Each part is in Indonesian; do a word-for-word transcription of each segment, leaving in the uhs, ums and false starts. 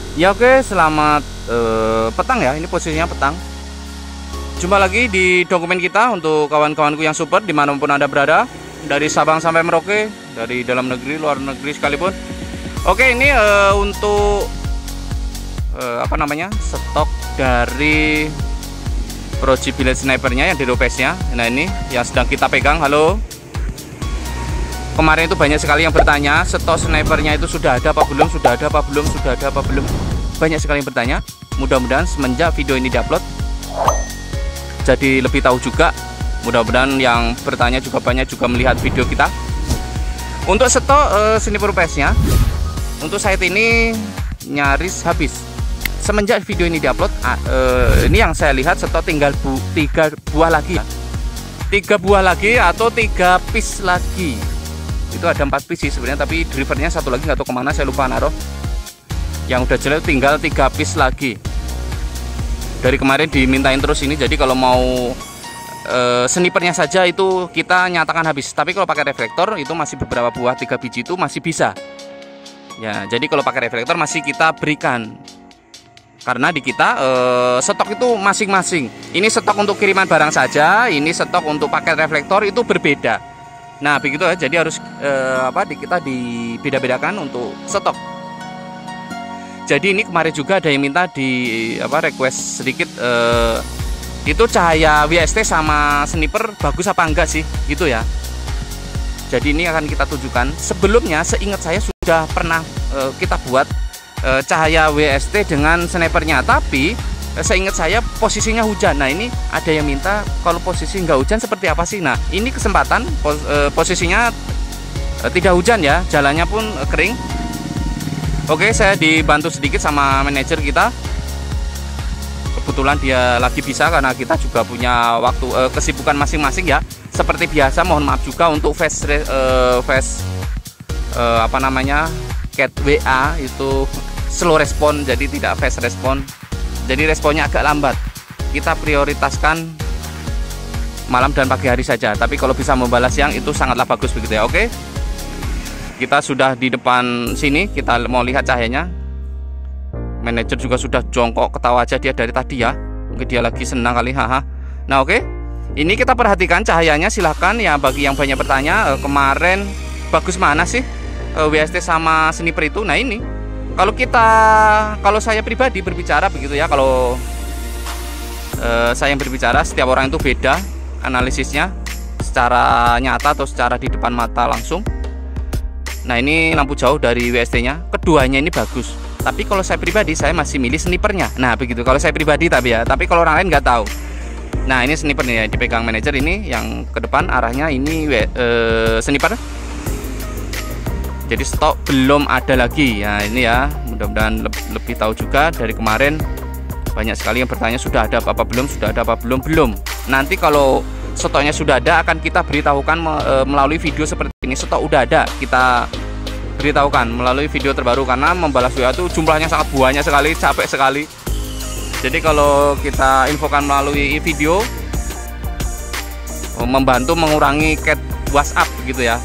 Ya oke, selamat uh, petang ya. Ini posisinya petang. Jumpa lagi di dokumen kita untuk kawan-kawanku yang support dimanapun Anda berada, dari Sabang sampai Merauke, dari dalam negeri, luar negeri sekalipun. Oke, ini uh, untuk uh, apa namanya stok dari Proji Billet Snipernya yang di Ropesnya. Nah ini yang sedang kita pegang. Halo. Kemarin itu banyak sekali yang bertanya stok snipernya itu sudah ada apa belum, sudah ada apa belum, sudah ada apa belum. Banyak sekali yang bertanya. Mudah-mudahan semenjak video ini diupload jadi lebih tahu juga. Mudah-mudahan yang bertanya juga banyak juga melihat video kita. Untuk stok uh, sniper Ropesnya untuk saat ini nyaris habis. Semenjak video ini diupload, uh, ini yang saya lihat stok tinggal bu tiga buah lagi ya. Tiga buah lagi atau tiga piece lagi. Itu ada empat piece sih sebenarnya, tapi drivernya satu lagi nggak tahu kemana, saya lupa naruh. Yang udah jelek tinggal tiga piece lagi. Dari kemarin dimintain terus ini, jadi kalau mau e, snipernya saja itu kita nyatakan habis. Tapi kalau pakai reflektor itu masih beberapa buah, tiga biji itu masih bisa. Ya, jadi kalau pakai reflektor masih kita berikan. Karena di kita e, stok itu masing-masing. Ini stok untuk kiriman barang saja, ini stok untuk pakai reflektor itu berbeda. Nah begitu ya, jadi harus eh, apa di kita dibeda-bedakan untuk stok. Jadi ini kemarin juga ada yang minta di apa request sedikit eh, itu cahaya W S T sama sniper bagus apa enggak sih gitu ya. Jadi ini akan kita tunjukkan. Sebelumnya seingat saya sudah pernah eh, kita buat eh, cahaya W S T dengan snipernya, tapi seingat saya posisinya hujan. Nah ini ada yang minta kalau posisi nggak hujan seperti apa sih. Nah ini kesempatan pos, e, posisinya e, tidak hujan ya, jalannya pun e, kering. Oke, saya dibantu sedikit sama manajer kita. Kebetulan dia lagi bisa karena kita juga punya waktu e, kesibukan masing-masing ya. Seperti biasa, mohon maaf juga untuk fast e, fast e, apa namanya cat W A itu slow respon, jadi tidak fast respon. Jadi responnya agak lambat. Kita prioritaskan malam dan pagi hari saja. Tapi kalau bisa membalas siang itu sangatlah bagus begitu ya. Oke. Kita sudah di depan sini. Kita mau lihat cahayanya. Manajer juga sudah jongkok ketawa aja dia dari tadi ya. Mungkin dia lagi senang kali. Haha. Nah oke. Ini kita perhatikan cahayanya. Silahkan ya bagi yang banyak bertanya. Eh, kemarin bagus mana sih eh, W S T sama sniper itu? Nah ini. Kalau kita, kalau saya pribadi berbicara begitu ya, kalau e, saya yang berbicara, setiap orang itu beda analisisnya secara nyata atau secara di depan mata langsung. Nah ini lampu jauh dari W S T nya, keduanya ini bagus. Tapi kalau saya pribadi, saya masih milih snipernya. Nah begitu, kalau saya pribadi tapi ya, tapi kalau orang lain nggak tahu. Nah ini sniper nih ya, dipegang manajer ini, yang ke depan arahnya ini e, sniper. Jadi stok belum ada lagi ya ini ya, mudah-mudahan lebih, lebih tahu juga. Dari kemarin banyak sekali yang bertanya sudah ada apa-apa belum, sudah ada apa belum belum. Nanti kalau stoknya sudah ada akan kita beritahukan melalui video seperti ini. Stok udah ada kita beritahukan melalui video terbaru, karena membalas W A itu jumlahnya sangat banyak sekali, capek sekali. Jadi kalau kita infokan melalui video membantu mengurangi cat WhatsApp gitu ya.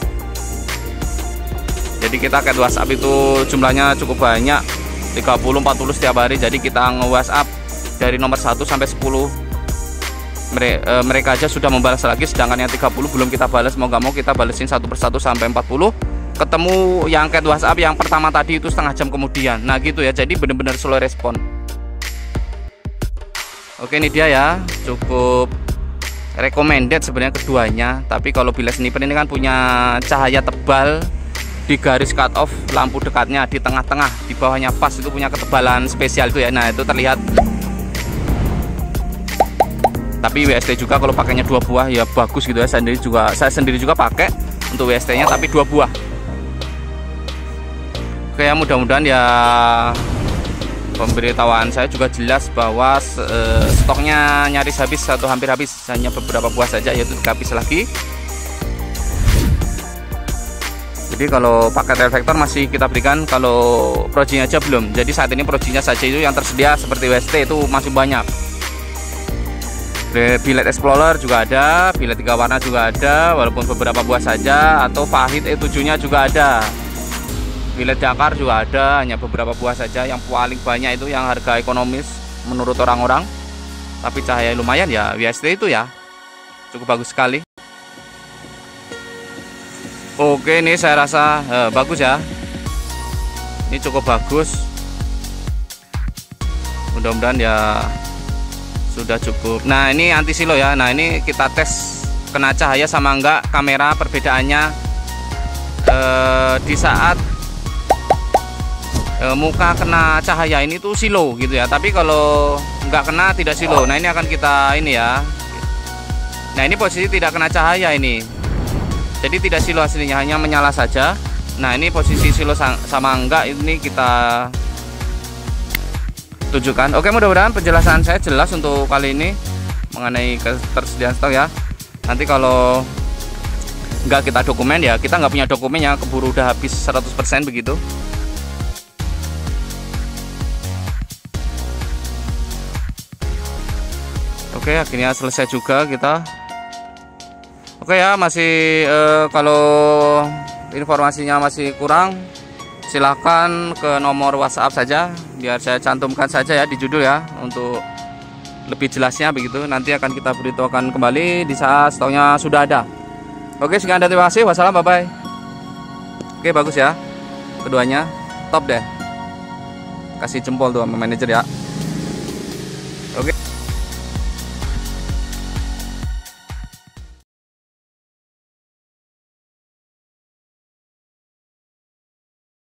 Jadi kita cat WhatsApp itu jumlahnya cukup banyak, tiga puluh empat puluh setiap hari. Jadi kita nge-WhatsApp dari nomor satu sampai sepuluh. Mereka aja sudah membalas lagi, sedangkan yang tiga puluh belum kita balas. Mau gak mau kita balesin satu persatu sampai empat puluh. Ketemu yang cat WhatsApp yang pertama tadi itu setengah jam kemudian. Nah gitu ya, jadi benar-benar slow respon. Oke ini dia ya, cukup recommended sebenarnya keduanya. Tapi kalau billet sniper ini kan punya cahaya tebal di garis cut off, lampu dekatnya di tengah-tengah, di bawahnya pas, itu punya ketebalan spesial itu ya. Nah itu terlihat. Tapi W S T juga kalau pakainya dua buah ya bagus gitu ya. Saya sendiri juga saya sendiri juga pakai untuk W S T nya tapi dua buah. Oke ya, mudah-mudahan ya pemberitahuan saya juga jelas bahwa eh, stoknya nyaris habis atau hampir habis, hanya beberapa buah saja, yaitu tiga piece lagi. Jadi kalau paket reflektor masih kita berikan, kalau projinya aja belum. Jadi saat ini projinya saja itu yang tersedia seperti W S T itu masih banyak. Billet Explorer juga ada, billet tiga warna juga ada, walaupun beberapa buah saja, atau Fahid E tujuh nya juga ada. Millet Dakar juga ada, hanya beberapa buah saja. Yang paling banyak itu yang harga ekonomis menurut orang-orang, tapi cahaya lumayan ya. W S T itu ya cukup bagus sekali. Oke, ini saya rasa eh, bagus ya. Ini cukup bagus. Mudah-mudahan ya sudah cukup. Nah, ini anti silo ya. Nah, ini kita tes kena cahaya sama enggak kamera, perbedaannya eh, di saat eh, muka kena cahaya ini tuh silo gitu ya. Tapi kalau enggak kena tidak silo. Nah, ini akan kita ini ya. Nah, ini posisi tidak kena cahaya ini. Jadi tidak silo aslinya, hanya menyala saja. Nah, ini posisi silo sama enggak ini kita tunjukkan. Oke, mudah-mudahan penjelasan saya jelas untuk kali ini mengenai ketersediaan stok ya. Nanti kalau enggak kita dokumen ya, kita nggak punya dokumennya, keburu udah habis seratus persen begitu. Oke, akhirnya selesai juga kita. Oke ya, masih eh, kalau informasinya masih kurang, silahkan ke nomor WhatsApp saja, biar saya cantumkan saja ya di judul ya, untuk lebih jelasnya begitu. Nanti akan kita beritahukan kembali di saat stoknya sudah ada. Oke, sekian dan terima kasih. Wassalam, bye bye. Oke, bagus ya, keduanya top deh. Kasih jempol tuh sama manajer ya.